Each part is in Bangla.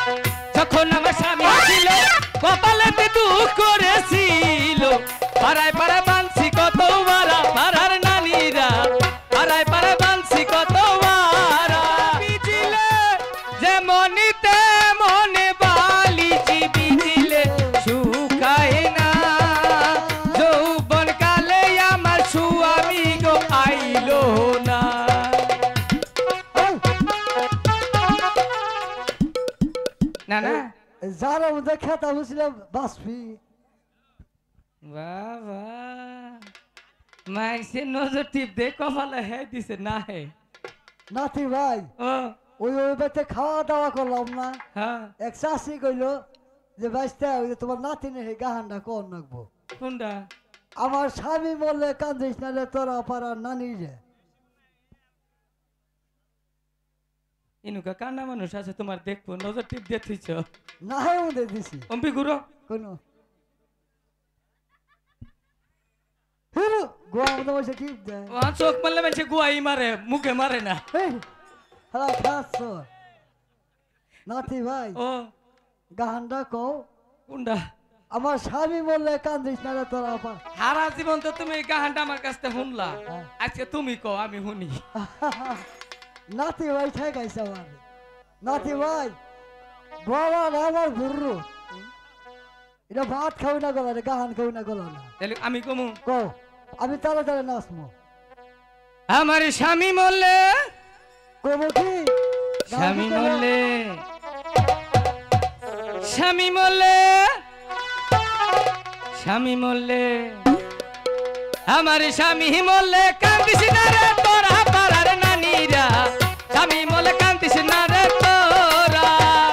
যখন আমার স্বামী ছিল কপালেতে দুঃখ করেছিল পাড়ায় পাড়ায় বানছি কত বারা পাড়ার নারীরা পাড়ায় পাড়ায় বানছি কত বারা বিজিলে যেমনিতে মনে বালি বিজিলে শুকায় না যৌবন কালে আমার স্বামী গো আইলো না। না না যারা মধ্যে খেতা বুঝলে বাসপি বাবা মাইসে নজর টিপ দে কপালে হে দিছে না হে নাতি ভাই ও ওই বাড়িতে খাওয়া দাওয়া করলাম না হ্যাঁ এক চাষি কইলো যে বাইসতে ওই যে তোমার নাতিনে হে গাহানটা কোন নাকবো কোনটা আমার স্বামী বললে কান্দিস না রে তোরা পাড়ার নানি রে ইনুকা কান্না মানুষ আছে তোমার দেখবো নজর টিপ দিয়ে থুইছ না হে ওদের দিছি অম্পি গুরো কোনো হিরো গোয়া মধ্যে বসে টিপ দেয় ও চোখ মারলে মানুষে গুয়াই মারে মুখে মারে না হ্যাঁ খাচ্ছ নাতি ভাই ও গাহানটা কও কোনটা আমার স্বামী বললে কান্দিস না রে তোরা পার সারা জীবন তো তুমি এই গাহানটা আমার কাছ থেকে শুনলা আজকে তুমি কও আমি শুনি নাতি ভাই ঠেকাইছে আমার নাতি ভাই বাবা আমার বুড়ো এটা ভাত খাও না গলা রে গাহান খাও না গলা না তাহলে আমি কমু কো আমি তাড়াতাড়ি নাচমো আমার স্বামী মরলে কবো কি স্বামী মরলে স্বামী মরলে স্বামী মরলে আমার স্বামী মরলে কান্দিস না রে তোরা পাড়ার নানীরা স্বামী মরলে কান্দিস না রে তোরা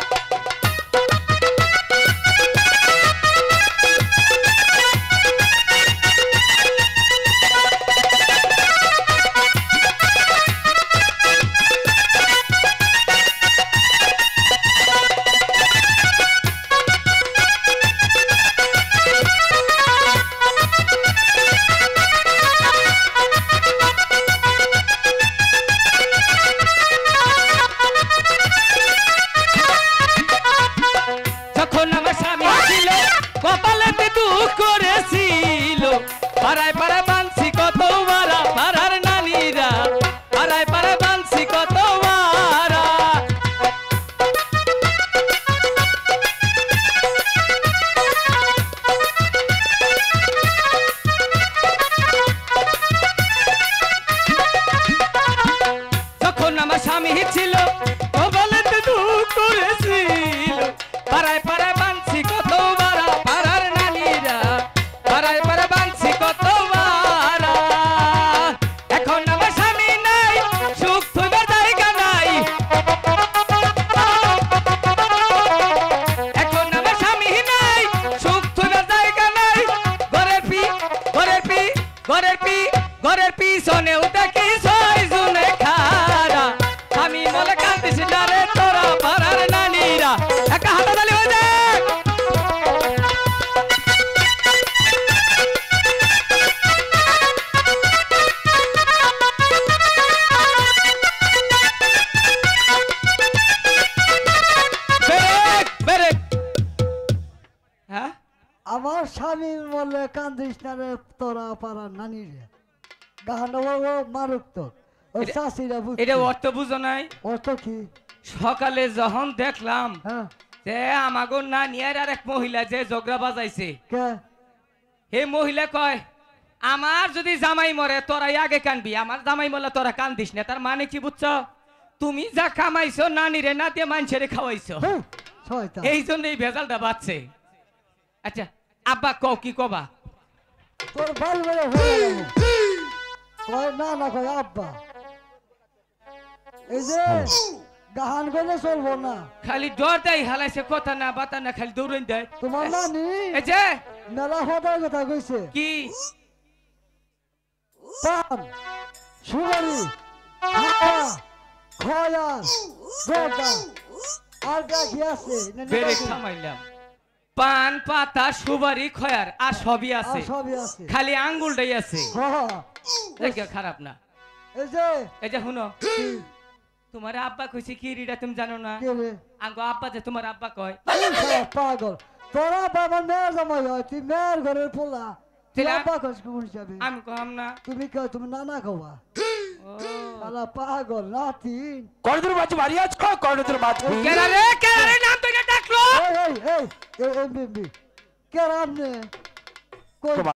কপালেতে দুঃখ করেছিল পাড়ায় পাড়ায় বানছি কত বারা পাড়ার নারীরা পাড়ায় পাড়ায় বানছি কত বারা যখন আমার স্বামী ছিল কপালেতে দুঃখ করেছিল পাড়ায় পাড়ায় বানছি কত বারা পাড়ার নারীরা পাড়ায় পাড়ায় বানছি কত বারা এখন আমার স্বামী নাই সুখ থইবার জায়গা নাই এখন আমার স্বামী নাই সুখ থইবার জায়গা নাই ঘরের পি ঘরের পি ঘরের পি ঘরের পিছনে ওটা কি ছয় জনে খারা আমি বলে কান্দিস না রে তোরা পাড়ার নারীরা একা হাতাতালি হয়ে যায় হ্যাঁ আমার স্বামী বললে কান্দিস না রে তোরা পাড়ার নানি রে গাহানটা বলবো মারুক তো ওই চাষিরা এটা অর্থ বুঝো নাই অর্থ কি সকালে যখন দেখলাম হ্যাঁ যে আমাগো না নিয়ার আর এক মহিলা যে জগরা বাজাইছে কে হে মহিলা কয় আমার যদি জামাই মরে তোরাই আগে কানবি আমার জামাই মরলে তোরা কান্দিস না তার মানে কি বুঝছো তুমি যা কামাইছো নানি রে না দিয়ে মানুষের খাওয়াইছো শয়তান এই জন্য এই ভেজালটা বাড়ছে আচ্ছা আব্বা কও কি কবা তোর বাল বলে হয়ে গেল কয় না না কয় আব্বা এই যে গাহান করে চলবো না খালি ডর দেয় হালাইছে কথা না বাতা না খালি দৌড়াই দেয় তোমার নানি এই যে মেলা হদার কথা কইছে কি পান সুপারি হাতা খয়ার গোটা আর কি আছে বেরে খামাইলাম পান পাতা সুপারি খয়ার আর সবই আছে সবই আছে খালি আঙ্গুলটাই আছে হ্যাঁ দেখো খারাপ না এই যে শুনো তোমার আব্বা কইছে কি রিডা তুমি জানো না কে রে আঙ্গো আব্বা যে তোমার আব্বা কয় এই শালা পাগল তোরা বাবা মেয়ের জামাই হয় তুই মেয়ের ঘরের পোলা তুই তিলা- আব্বা কস কোন যাবে আমি কম না তুমি কেউ তুমি নানা খাওয়া ও শালা পাগল নাতি কর্ণধর মাছ মারিয়া আছো কর্ণধর মাছ কেরা রে নাম তো ডাকলো এই এই এই এই এমবি কে রামনে কই